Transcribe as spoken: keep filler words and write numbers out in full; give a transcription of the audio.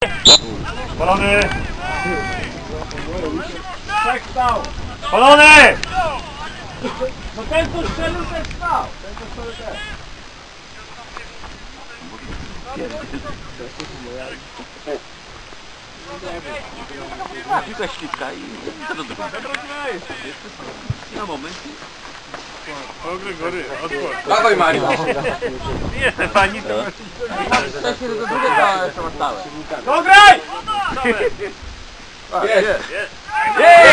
Polony! Polony! No ten co strzelił, ten stał! Ten co strzelił też. Piłka śliska i to do drugiego. Na moment. O Gregory, odpłat. Dawaj Mario! Nie, pani to... Wcześniej do drugiego, ale to stałe. No graj! Jest! Jest!